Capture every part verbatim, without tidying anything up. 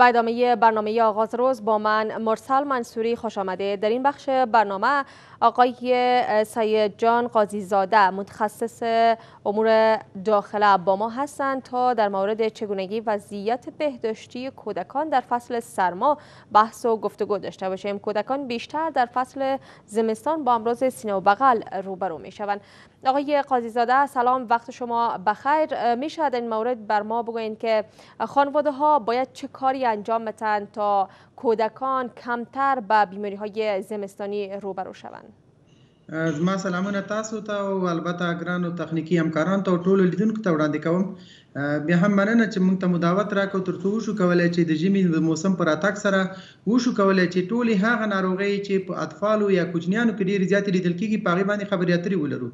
به ادامه برنامه آغاز روز با من مرسل منصوری خوش آمده. در این بخش برنامه آقای سید جان قاضی زاده متخصص امور داخله با ما هستند تا در مورد چگونگی وضعیت بهداشتی کودکان در فصل سرما بحث و گفتگو داشته باشیم. کودکان بیشتر در فصل زمستان با امراض سینه و بغل روبرو می شوند. آقای قاضی زاده سلام، وقت شما بخیر. می شود این مورد بر ما بگویید که خانواده ها باید چه کاری انجام بدهند تا کودکان کمتر به بیماری های زمستانی روبرو شوند؟ زما سلامونه تاسو ته او البته ګرانو تخنیکی همکارانو ته او ټولو لیدونکو ته وړاندې کوم. بیا هم مننه چې موږ ته مو دعوت راکړو تر څو وشو کولی چې د ژمي د موسم په راتګ سره وشو کولی چې ټولې هغه ناروغۍ چې په اطفالو یا کوچنیانو کې ډېرې زیاتې لیدل کېږي په هغې باندې خبرې اترې ولرو.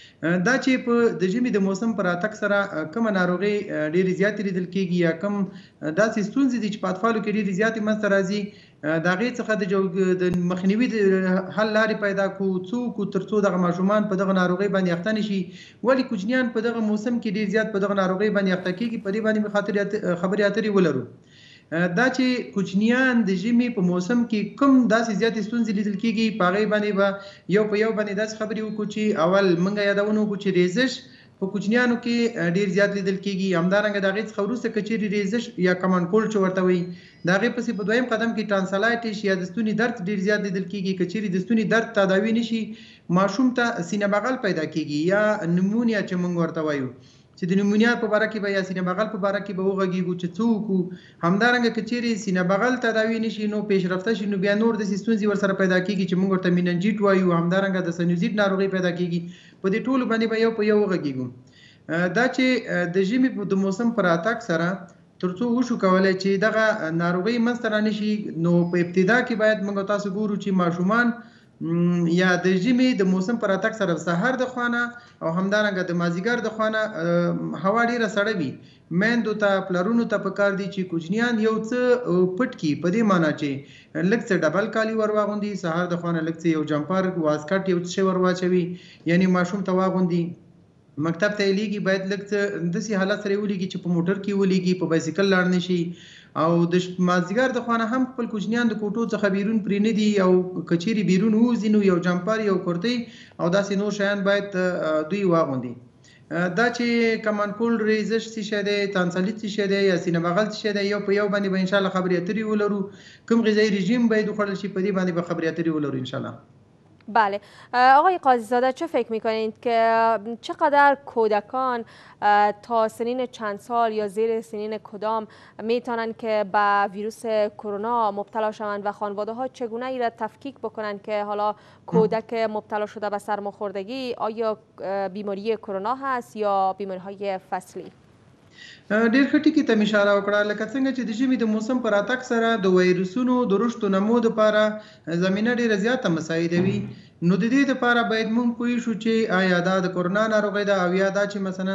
دا چې په د ژمي د موسم په راتګ سره کومه ناروغۍ ډېرې زیاتې لیدل کېږي یا کوم داسې ستونزې دي چې په اطفالو کې ډېرې زیاتې منځته راځي، د هغې څخه د مخنیوي د حل لارې پیدا کړو، څوک تر څو دغه ماشومان په دغه ناروغۍ باندې اخته نه شي. ولې کوچنیان په دغه موسم کې ډېر زیات په دغه ناروغۍ باندې اخته کېږي، په دې باندې خبرې اترې ولرو. دا چې کوچنیان د ژمي په موسم کې کوم داسې زیاتې ستونزې لیدل کېږي، په هغې باندې به یو په یو باندې داسې خبرې وکړو چې اول موږ یادونه وکړو چې ریزش په کوچنیانو کې ډېر زیات لیدل کېږي. همدارنګه د هغې څخه وروسته که چېرې ریزش یا کمان کولډ چې ورته وایي، د هغې پسې په دویم قدم کې ټرانسلایټس یا د ستوني درد ډېر زیات لیدل کېږي. که چېرې د ستوني درد تداوي نه شي، ماشوم ته سینه بغل پیدا کېږي یا نمونیا چې موږ ورته وایو، چې د نمونیا په باره کې به یا سینه بغل په باره کې به وغږېږو چې څه وکړو. همدارنګه که چېرې سینه بغل تداوي نه شي، نو پیشرفته شي، نو بیا نور داسې ستونزې ورسره پیدا کېږي چې موږ ورته میننجیټ وایو. همدارنګه د سنوزیټ ناروغۍ پیدا کېږي. په دې ټولو باندې به یو په یو وغږېږو. دا چې د ژمي د موسم په راتګ سره تر څو وشو کولی چې دغه ناروغۍ منځته رانه شي، نو په ابتدا کې باید موږ تاسو ګورو چې ماشومان یا د ژمي د موسم په راتګ سره سهار د خوا نه او همدارنګه د مازدیګر د خوا نه هوا ډېره سړه وي. میندو ته پلرونو ته پکار دي چې کوچنیان یو څه پټ کړي، په دې معنی چې لږ څه ډبل کالي ور واغوندي، سهار د خوا نه لږ څه یو جمپر واسکټ یو څه ور واچوي، یعنې ماشوم ته واغوندي. مکتب ته یې لیږي باید لږ څه داسې حالت سره یې ولیږي چې په موټر کې ولیږي، په بایسکل لاړ نه شي. او د مازدیګر د خوا نه هم خپل کوچنیان د کوټو څخه بیرون پرې نه دي، او که چېرې بیرون ووځي نو یو جمپر یو کرتۍ او داسې نور شیان باید دوی واغوندي. دا چې کمان کولډ ریزش څه شی دی، تانسلیت څه شی دی، یا سینه بغل څه شی دی، یو په یو باندې به انشاءالله خبرې اترې ولرو. کوم غذایي رژیم باید وخوړل شي، په دې باندې به خبرې اترې ولرو انشاءالله. بله آقای قاضی زاده، چه فکر میکنید که چقدر کودکان تا سنین چند سال یا زیر سنین کدام میتونن که به ویروس کرونا مبتلا شوند و خانواده ها چگونه ای را تفکیک بکنند که حالا کودک مبتلا شده به سرماخوردگی آیا بیماری کرونا هست یا بیماری های فصلی؟ ډېر ښه ټکي ته مې اشاره وکړه. لکه څنګه چې د ژمي د موسم په راتګ سره د وایرسونو د رشد و نمو دپاره زمینه ډېره زیاته مساعده وي، نو د دې دپاره باید موږ پوه شو چې آیا دا د کرونا ناروغۍ ده او یا دا چې مثلا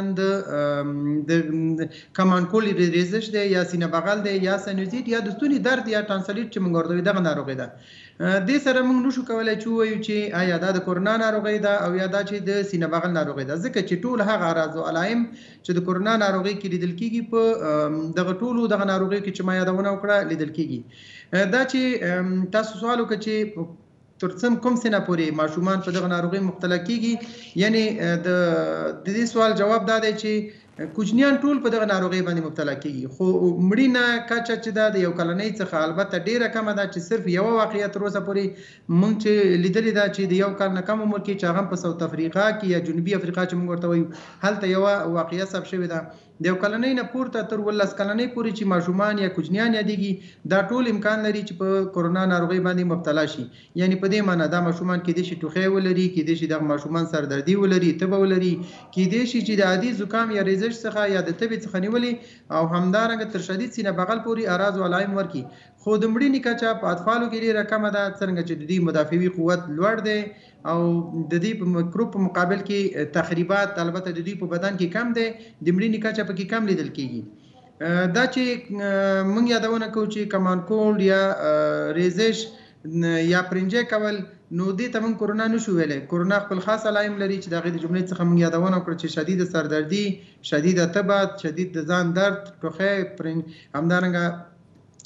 د کمان کولډ ریزش دی یا سینه بغل دی یا سنوزیټ یا د ستوني درد یا ټانسلیټ چې موږ ورته وایو دغه ناروغۍ ده. دې سره موږ نشو کولی چې ووایو چې آیا دا د کرونا ناروغۍ ده او یا دا چې د سینه بغل ناروغۍ ده، ځکه چې ټول هغه اعراض او علائم چې د کرونا ناروغۍ کې لیدل کېږي په دغه ټولو دغه ناروغیو کې چې ما یادونه وکړه لیدل کېږي. دا چې تاسو سوال وکړه چې تر څه کوم سنه پورې ماشومان په دغه ناروغۍ مبتلا کېږي، یعنې د دې سوال جواب دا دی چې کوچنیان ټول په دغه ناروغۍ باندې مبتلا کېږي، خو مړینه کچه چې ده د یو کلنۍ څخه البته ډېره کمه ده، چې صرف یوه واقعیت تر اوسه پورې موږ چې لیدلې ده چې د یو کال نه کم عمر کې چې هغه په ساوت افریقا کې یا جنوبي افریقا چې موږ ورته وایو هلته یوه واقعه ثبت شوې ده. د یو کلنۍ نه پورته تر ولس کلنۍ پورې چې ماشومان یا کوچنیان یادېږي، دا ټول امکان لري چې په کرونا ناروغۍ باندې مبتلا شي. یعنې په دې معنی دا ماشومان کېدای شي ټوخی ولري، کېدای شي دغه ماشومان سردردي ولري، تبه ولري، کېدای شي چې د عادي زکام یا ریزش څخه یا د تبې څخه نیولې او همدارنګه تر شدید سینه بغل پورې اعراض او علائم ورکړي. خو د مړینې کچه په اطفالو کې ډېره کمه ده، څرنګه چې د دوی مدافعي قوت لوړ دی او د دې په میکروب په مقابل کې تخریبات البته د دوی په بدن کې کم دی، د مړینې کچه پکې کم لیدل کېږي. دا چې موږ یادونه کوو چې کمان کولډ یا ریزش یا پرنجې کول، نو دې ته موږ کرونا نشو ویلی. کرونا خپل خاص علائم لري چې د هغې د جملې څخه موږ یادونه وکړه چې شدید سردردي، شدید تبه، شدید د ځان درد، ټوخی، همدارنګه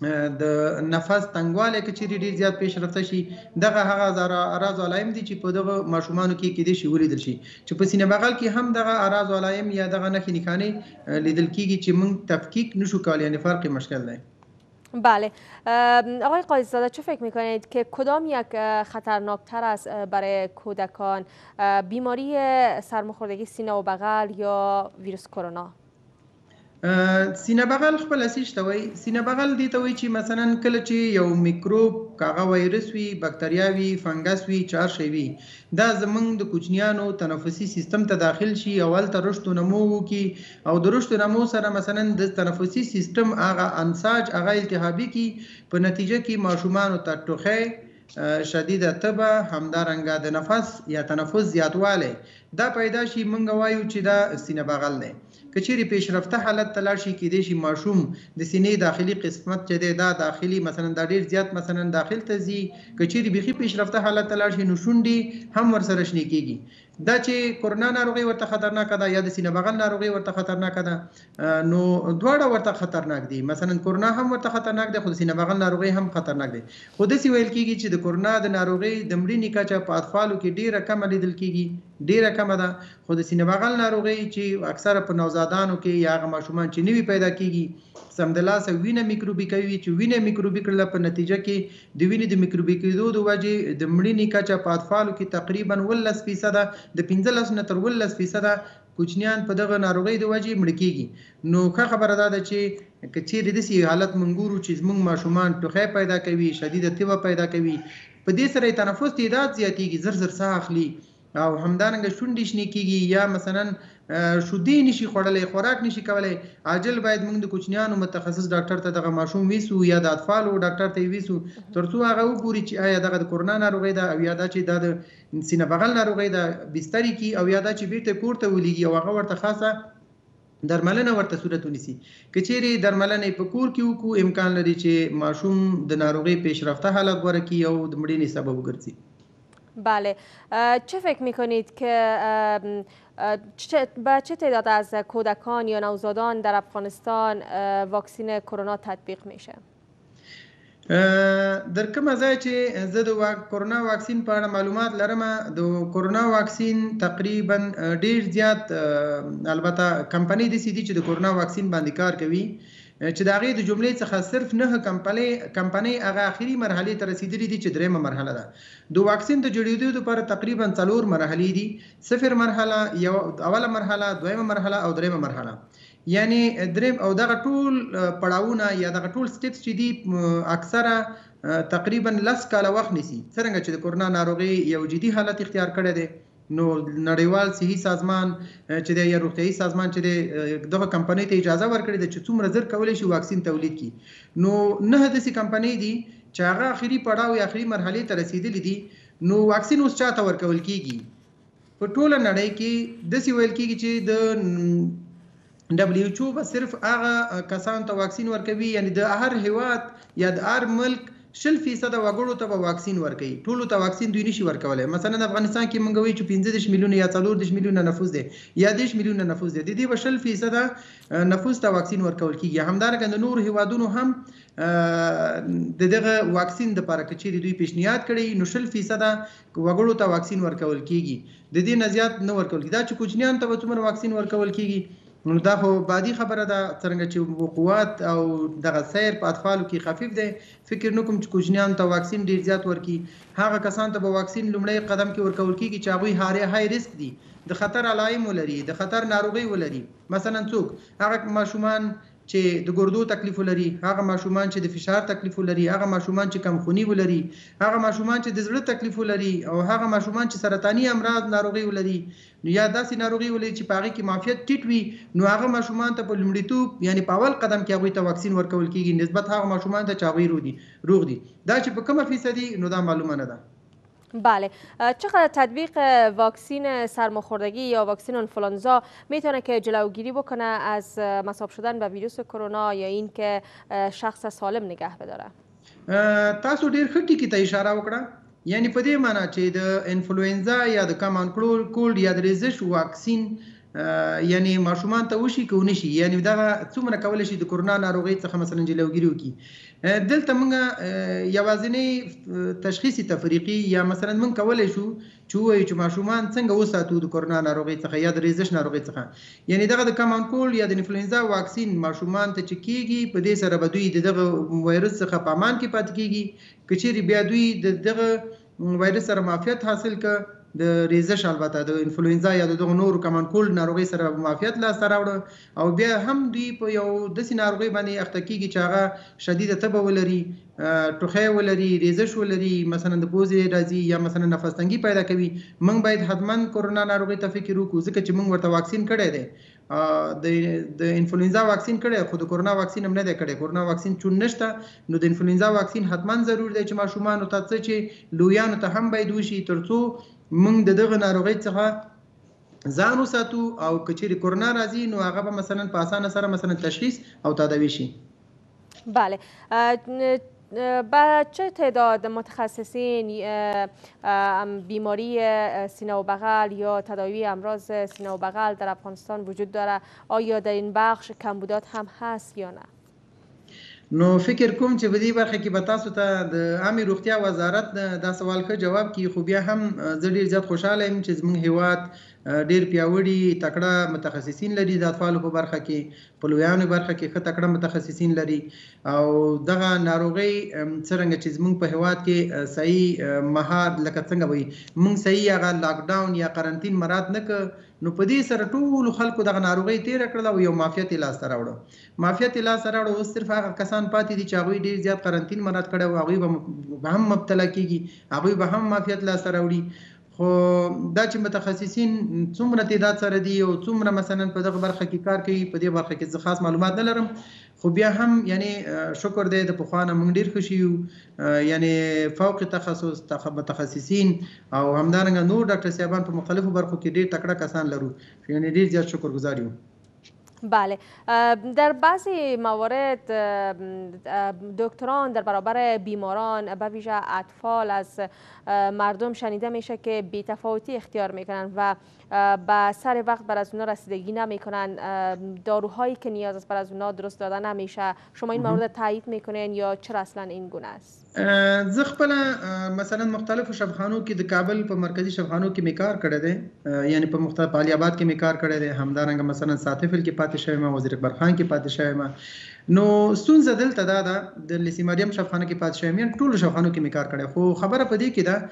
د نفس تنګوالی که چیرې ډېر زیات پیشرفته شي دغه هغه اعراض او علایم دي چې په دغه ماشومانو کې کیدای شي ولیدل شي چې په سینه بغل کې هم دغه اعراض او علایم یا دغه نښې نښانې لیدل کیږي چې موږ تفکیک نشو کولی، یعنی فرق مشکل دی. بله آقای قاضی‌زاده چه فکر میکنید که کدام یک خطرناکتر است برای کودکان، بیماری سرماخوردگی سینه و بغل یا ویروس کرونا؟ سینه بغل خپل اصلي شته وي. سینه بغل دي ته وایي چې مثلا کله چې یو میکروب کاغه وایرس وي، بکتریا وي، فنګس وي، چار شی وي، دا زمونږ د کوچنیانو تنفسي سیستم ته داخل شي، اول ته رشد و نمو وکړي او د رشد و نمو سره مثلا د تنفسي سیستم هغه انساج هغه التهابي کی په نتیجه کې ماشومانو ته ټوخی، شدیده تبه، همدارنګه د نفس یا تنفس زیاتوالی دا پیدا شي. موږ وایو چې دا سینه بغل دی. که چیرې پیشرفته حالت ته لاړ شي کیدای شي ماشوم د سینې داخلي قسمت چې دی دا داخلي مثلا دا ډېر زیات مثلا داخل ته ځي. که چیرې بیخي پیشرفته حالت ته لاړ شي نو شونډې هم ورسره شنې کېږي. دا چې کرونا ناروغي ورته خطرناکه ده یا د سینه بغل ناروغي ورته خطرناکه ده، نو دواړه ورته خطرناک دي. مثلا کرونا هم ورته خطرناک دی خو د سینه بغل ناروغي هم خطرناک دی. خو داسې ویل کېږي چې د کرونا د ناروغي د مړینې کچه په اطفالو کې ډېره کمه لیدل کېږي، ډېره کمه ده. خو د سینه بغل ناروغي چې اکثره په نوزادانو کې یا هغه ماشومان چې نوي پیدا کېږي سمدلاسه وینه میکروبي کوي، چې وینه میکروبي کړله په نتیجه کې د وینې د میکروبي کېدو د وجې د مړینې کچه په اطفالو کې تقریبا ولس فیصده د پنځلس نه تر ولس فیصده کوچنیان په دغه ناروغۍ د وجې مړه کېږي. نو ښه خبره دا ده چې که چیرې داسې حالت موږ ګورو چې زموږ ماشومان ټوخی پیدا کوي، شدیده تبه پیدا کوي، په دې سره یې تنفس تعداد زیاتېږي، زر زر ساه اخلي او همدارنګه شونډې شنې کېږي یا مثلا شودې نشي خوړلی، خوراک نشي کولی، عاجل باید موږ د کوچنیانو متخصص ډاکټر ته دغه ماشوم ویسو یا د اطفالو ډاکټر ته یې ویسو تر څو هغه وګوري چې آیا دغه د کرونا ناروغۍ ده او یا دا چې دا د سینه بغل ناروغۍ ده بسترې کې او یا دا چې بیرته کور ته ولېږي او هغه ورته خاصه درملنه ورته صورت ونیسي. که چیرې درملنه په کور کې وکړو امکان لري چې ماشوم د ناروغۍ پیشرفته حالت غوره کړي او د مړینې سبب وګرځي. بله چه فکر میکنید که با چه تعداد از کودکان یا نوزادان در افغانستان واکسین کرونا تطبیق میشه؟ در کومه ځای چې زه د کرونا واکسین په اړه معلومات لرم، د کرونا واکسین تقریبا ډیر زیات البته کمپنۍ داسې دي چې د کرونا واکسین باندې کار کوي چې د هغې د جملې څخه صرف نه کمپنۍ هغه اخري مرحلې ته رسېدلي دي چې دریمه مرحله ده. د واکسین د جوړېدو لپاره تقریبا څلور مرحلې دي، صفر مرحله، یو اوله مرحله، دویمه مرحله او دریمه مرحله. یعنی دریم او دغه ټول پړاوونه یا دغه ټول سټیپس چې دي اکثره تقریبا لس کاله وخت نیسي. څرنګه چې د کرونا ناروغۍ یو جدي حالت اختیار کړی دی نو نړیوال صحي سازمان چې دی یا روغتیایي سازمان چې دی دغه کمپنۍ ته اجازه ورکړې ده چې څومره زر کولی شي واکسین تولید کړي. نو نه داسې کمپنۍ دي چې هغه اخري پړاو یا اخري مرحلې ته رسېدلي دي. نو واکسین اوس چاته ورکول کېږي؟ په ټوله نړۍ کې داسې ویل کېږي چې د دبلیو ایچ او به صرف هغه کسانو ته واکسین ورکوي، یعنی د هر هیواد یا د هر ملک شل فیصده وګړو ته به واکسین ورکوي، ټولو ته واکسین دوی نشي ورکولی. مثلا د افغانستان کې موږ وایو چې پنځه دېرش میلیونه یا څلور دېرش میلیونه نفوس دی یا دېرش میلیونه نفوس دی، د دې به شل فیصده نفوس ته واکسین ورکول کېږي. همدارنګه د نورو هیوادونو هم د دغه واکسین دپاره که چیرې دوی پیشنهاد کړی نو شل فیصده وګړو ته واکسین ورکول کېږي، د دې نه زیات نه ورکول کېږي. دا چې کوچنیانو ته به څومره واکسین ورکول کېږي نو دا خو بادي خبره ده، څرنګه چې وقوعات او دغه سیر په اطفالو کې خفیف دی. فکر نه کوم چې کوچنیانو ته واکسین ډېر زیات ورکړي. هغه کسانو ته به واکسین لومړی قدم کې ورکول کېږي چې هغوی های ریسک دي، د خطر علایم ولري، د خطر ناروغۍ ولري. مثلا څوک هغه ماشومان چې د ګردو تکلیف ولري، هغه ماشومان چې د فشار تکلیف ولري، هغه ماشومان چې کمخوني ولري، هغه ماشومان چې د زړه تکلیف ولري او هغه ماشومان چې سرطاني امراض ناروغي ولري نو یا داسې ناروغي ولري چې په هغې کې معافیت ټیټ وي نو هغه ماشومان ته په لومړیتوب یعنی په اول قدم کې هغوی ته واکسین ورکول کېږي نسبت هغه ماشومان ته چې هغوی روغ دي. دا چې په کومه فیصدي نو دا معلومه نه ده. بله چقدر تطبیق واکسین سرماخوردگی یا واکسین آنفولانزا میتونه که جلوگیری بکنه از مصاب شدن به ویروس کرونا یا این که شخص سالم نگه بداره؟ تاسو ډیر ښه ټکي ته اشاره وکړه، یعنی په دې معنی چې د انفلوئنزا یا د کامن کولډ یا د ریزش واکسین یعنی ماشومان ته وشي که ونه شي، یعنی دغه څومره کولی شي د کرونا ناروغۍ څخه مثلا جلوګیري وکړي. دلته موږ یوازینی تشخیصي تفریقي یا مثلا موږ کولی شو چې ووایو چې ماشومان څنګه وساتو د کرونا ناروغۍ څخه یا د ریزش ناروغۍ څخه. یعنی دغه د کامن کولډ یا د انفلوئنزا واکسین ماشومان ته چې کېږي په دې سره به دوی د دغه وایرس څخه په امان کې پاتې کېږي. که چیرې بیا دوی د دغه وایرس سره معافیت حاصل کړه، د ریزش البته د انفلوئنزا یا د دغه نورو کامن کولډ ناروغۍ سره معافیت لاسته راوړه، او بیا هم دوی په یو داسې ناروغۍ باندې اخته کېږي چې هغه شدیده تبه ولري، ټوخی ولري، ریزش ولري، مثلا د پوزې راځي یا مثلا نفس تنګي پیدا کوي. موږ باید حتما کرونا ناروغۍ ته فکر وکړو، ځکه چې موږ ورته واکسین کړی دی. د د انفلوئنزا واکسین کړی، خو د کرونا واکسین هم نه دی کړی. کرونا واکسین چون نشته، نو د انفلوئنزا واکسین حتما ضرور دی چې ماشومانو ته څه چې لویانو ته هم باید وشي، ترڅو موږ د دغه ناروغۍ څخه ځان وساتو، او که چیرې کرونا راځي نو هغه به مثلا په اسانه سره مثلا تشخیص او تداوی شي. بله. با چه تعداد متخصصین بیماری سینه و بغل یا تداوی امراض سینه و بغل در افغانستان وجود داره؟ آیا در این بخش کمبودات هم هست یا نه؟ نو فکر کوم چې په دې برخه کې به تاسو ته د عامې روغتیا وزارت دا سوال ښه جواب کړي. خو بیا هم زه ډېر زیات خوشحاله یم چې زموږ هیواد ډېر پیاوړي تکړه متخصصین لري د اطفالو په برخه کې، په لویانو برخه کې ښه تکړه متخصصین لري. او دغه ناروغۍ څرنګه چې زموږ په هیواد کې صحیح مهار لکه څنګه وایي موږ صحیح هغه لاکډاون یا قرنطین مراد نه کړ، نو په دې سره ټولو خلکو دغه ناروغۍ تېره کړله او یو معافیت یې لاسته راوړه. معافیت یې لاسته راوړه. اوس صرف هغه کسان پاتې دي چې هغوی ډېر زیات قرنطین مراد کړی او هغوی به هم مبتلا کېږي، هغوی به هم معافیت لاسته راوړي. خو دا چې متخصصین څومره تعداد سره دي او څومره مثلا په دغه برخه کې کار کوي، په دې برخه کې زه خاص معلومات نه لرم. خو بیا هم یعنی شکر دی د پخوا نه موږ ډېر ښه شي یو، یعنی فوق تخصص متخصصین او همدارنګه نور ډاکټر صاحبان په مختلفو برخو کې ډېر تکړه کسان لرو، یعنی ډېر زیات شکرګزار یو. بله. در بعضی موارد دکتران در برابر بیماران به ویژه اطفال از مردم شنیده میشه که بی‌تفاوتی اختیار میکنن و به سر وقت بر از اونا رسیدگی نمیکنن، داروهایی که نیاز است بر از اونا درست داده نمیشه. شما این مورد تایید میکنین یا چرا اصلا این گونه است؟ زه خپله مثلا مختلفو شفاخانو کې د کابل په مرکزی شفاخانو کې می کار کړی دی، یعنی په مختلف علي آباد کې می کار کړی دی، همدارنګه مثلا ساتفل کې پاتې شوی ما، وزیر اکبر خان کې پاتې شوی ما. نو ستونزه دلته دا ده د لیسی مریم شفاخانه کې پاتې شوی یم، ټولو شفاخانو کې می کار کړی. خو خبره په دې کې ده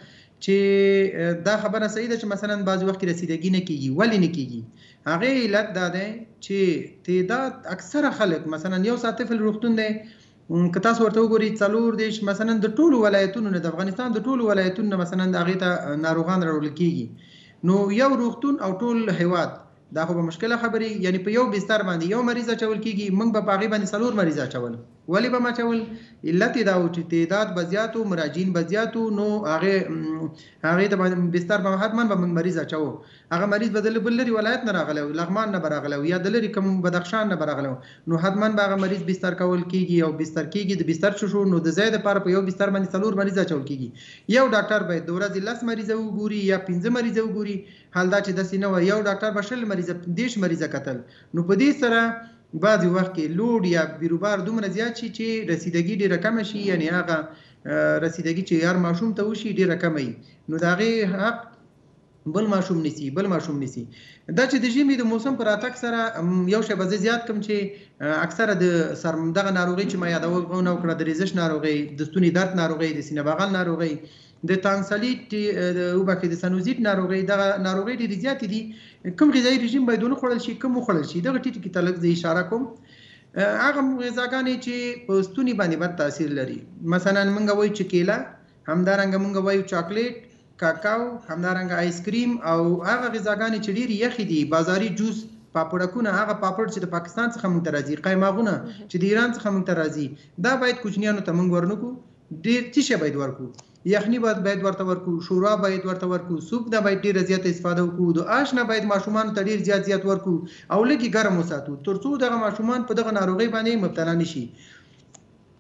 چې دا خبره صحیح ده چې مثلا بعض وخت رسیدګي نه کیږي. ولې نه کیږي؟ هغه علت دا ده چې تعداد اکثره خلک مثلا یو ساتفل روغتون دی، که تاسو ورته وګورئ څلور دیش مثلا د ټولو ولایتونو نه د افغانستان د ټولو ولایتونو نه مثلا د هغې ته ناروغان راوړل کېږي، نو یو روغتون او ټول هیواد دا خو به مشکله خبرې، یعنی په یو بستر باندې یو مریض اچول کېږي، موږ به په هغې باندې څلور مریض اچول. ولې به م اچول؟ علت یې دا و چې تعداد به زیات و، مراجعین به زیات و، نو هغې هغې ته بستر به حتما به موږ مریض اچوو. هغه مریض به د بل لرې ولایت نه راغلی و، لغمان نه به راغلی و، یا د لرې کوم بدخشان نه به راغلی و، نو حتما به هغه مریض بستر کول کېږي او بستر کېږي. د بستر شو شو نو د ځای دپاره په یو بستر باندې څلور مریض اچول کېږي. یو ډاکټر باید د ورځې لس مریضه وګوري یا پنځه مریضه وګوري. حال دا چې داسې نه وه، یو ډاکټر به شل مریضه دېرش مریضه کتل. نو په دې سره بعضې وخت کې لوډ یا بیروبار دومره زیات شي چې رسیدګي ډېره کمه شي، یعنی هغه رسیدګي چې هر ماشوم ته وشي ډېره کمه وي، نو د هغې حق بل ماشوم نیسي بل ماشوم نیسي. دا چې د ژمي د موسم په راتګ سره یو شی به زه زیات کړم چې اکثره د سر دغه ناروغۍ چې ما یادونه وکړه، د ریزش ناروغۍ، د ستوني درد ناروغۍ، د سینه بغل ناروغۍ، د تانسلیت وبخښئ د سنوزیت ناروغۍ، دغه ناروغۍ ډېرې زیاتې دي. کوم غذایي رژیم باید ونه خوړل شي، کوم وخوړل شي، دغه ټیټ کې ته لږ زه اشاره کوم. هغه غذاګانې چې په ستوني باندې بد تاثیر لري، مثلا موږ وایو چې کیله، همدارنګه موږ وایو چاکلیټ، کاکاو، همدارنګه آیسکریم، او هغه غذاګانې چې ډېرې یخې دي، بازاري جوس، پاپړکونه، هغه پاپړ چې د پاکستان څخه موږ ته راځي، قیماغونه چې د ایران څخه موږ ته راځي، دا باید کوچنیانو ته موږ ورنکړو. ډېر څه شی باید ورکړو؟ یخني باید ورته ورکړو، شورا باید ورته ورکړو، سوپ نه باید ډېره زیاته استفاده وکړو، د آش نه باید ماشومانو ته ډېر زیات زیات ورکړو او لږ یې ګرم وساتو، تر څو دغه ماشومان په دغه ناروغۍ باندې مبتلا نه شي.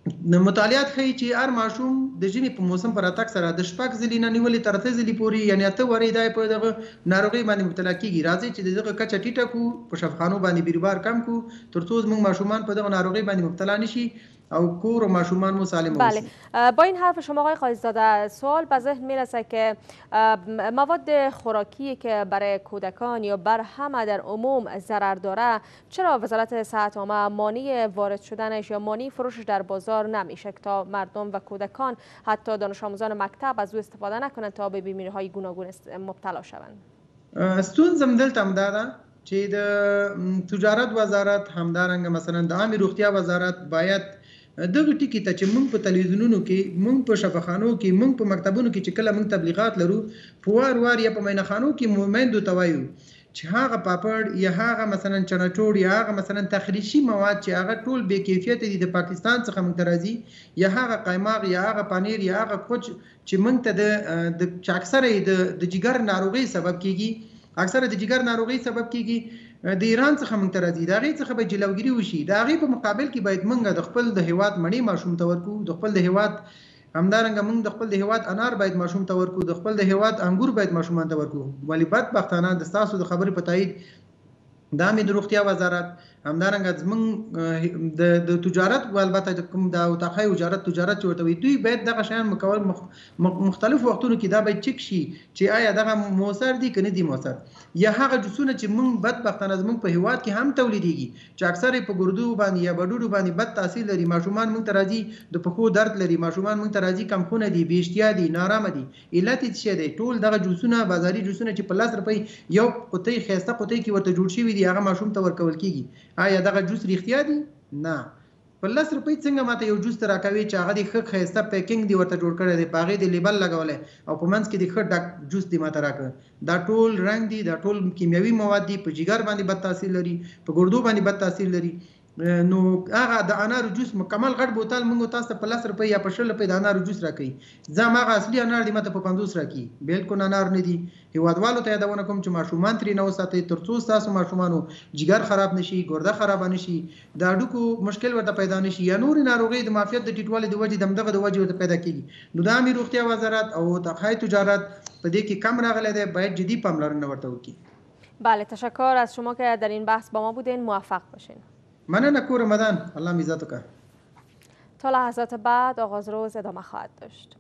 مطالعات ښیي چې هر ماشوم د ژمي په موسم په راتګ سره د شپږ ځلې نه نیولې تر اته ځلې پورې یعنې اته ورې دا په دغه ناروغۍ باندې مبتلا کېږي. راځي چې دغه کچه ټیټه کړو، په شفاخانو باندې بیروبار کم کړو تر څو زموږ ماشومان په دغه ناروغۍ باندې مبتلا نشي او کور و ماشومان مو سالم بله. با این حرف شما آقای قاضی‌زاده سوال به ذهن میرسه که مواد خوراکی که برای کودکان یا بر همه در عموم ضرر داره، چرا وزارت صحت عامه مانع وارد شدنش یا مانع فروشش در بازار نمیشه تا مردم و کودکان حتی دانش آموزان مکتب از او استفاده نکنند تا به بیماری های گوناگون مبتلا شوند؟ ستونزه دلته همدا ده چې د تجارت وزارت همدارنګه مثلا د عامه روغتیا وزارت باید دغه ټکی ته چې موږ په تلویزیونونو کې، موږ په شفاخانو کې، موږ په مکتبونو کې چې کله موږ تبلیغات لرو، په وار وار یا په مینخانو کې میندو ته وایو چې هغه پاپړ یا هغه مثلا چنچوړ یا هغه مثلا تخریشي مواد چې هغه ټول بې کیفیته دي د پاکستان څخه موږ ته راځي، یا هغه قایماق یا هغه پنیر یا هغه کوچ چې موږ ته د چې اکثره د جګر ناروغۍ سبب کیږي، اکثره د جګر ناروغۍ سبب کیږي د ایران څخه موږ ته راځي. د هغې څخه به جلوګیري وشي. د هغې په مقابل کې باید موږ د خپل د هیواد مڼې ماشوم ته ورکړو، د خپل د هیواد همدارنګه موږ د خپل د هیواد انار باید ماشوم ته ورکړو، د خپل د هیواد انګور باید ماشومان ته ورکړو. ولې بدبختانه د ستاسو د خبرې په تایید د عامې د روغتیا وزارت همدارنګه زموږ د تجارت البته د کوم د اتاقي وزارت تجارت چې ورته وي، دوی باید دغه شیان مکول مختلف وختونو کې دا باید چک شي چې آیا دغه مؤثر دي که نه دي مؤثر، یا هغه جوسونه چې موږ بدبختانه زموږ په هیواد کې هم تولیدېږي چې اکثر یې په ګردو باندې یا بډوډو باندې بد تاثیر لري. ماشومان موږ ته راځي د پښو درد لري، ماشومان موږ ته راځي کمخونه دي، بې اشتیا دي، نارامه دي. علت یې څه شی دی؟ ټول دغه جوسونه بازاري جوسونه چې په لس روپۍ یو قطۍ ښایسته قطۍ کې ورته جوړ شوي دي هغه ماشوم ته ورکول کېږي. آیا دغه جوس رښتیا دي؟ نه. په لس روپۍ څنګه ماته یو جوس ته راکوي چې هغه د ښه ښایسته پیکینګ دی ورته جوړ کړی دی، په هغې د لیبل لګولی او په منځ کې د ښه ډک جوس دی ماته راکړه. دا ټول رنګ دي، دا ټول کیمیاوي مواد دي، په جګر باندې بد تاثیر لري، په ګردو باندې بد تاثیر لري. نو هغه د انارو جوس مکمل غټ بوتل موږ تاسو ته په لس روپۍ یا په شل روپۍ د انارو جوس راکوي، زه هماغه اصلي انار دي ماته په پنځوس راکوي. بالکل انار نه دي. هیوادوالو ته یادونه کوم چې ماشومان ترې نه وساتئ تر څو ستاسو ماشومانو جګر خراب نشي، ګرده خرابه نشي، د هډوکو مشکل ورته پیدا نشي، یا نورې ناروغۍ د معافیت د ټیټوالي د وجې د همدغه د وجې ورته پیدا کېږي. نو د عامې روغتیا وزارت او اتاقهای تجارت په دې کې کم راغلی دی، باید جدي پاملرنه ورته وکړي. بله، تشکر از شما که در این بحث با ما بودین. موفق باشین. مننه کور رمضان، الله میزاتو که. تا لحظات بعد آغاز روز ادامه خواهد داشت.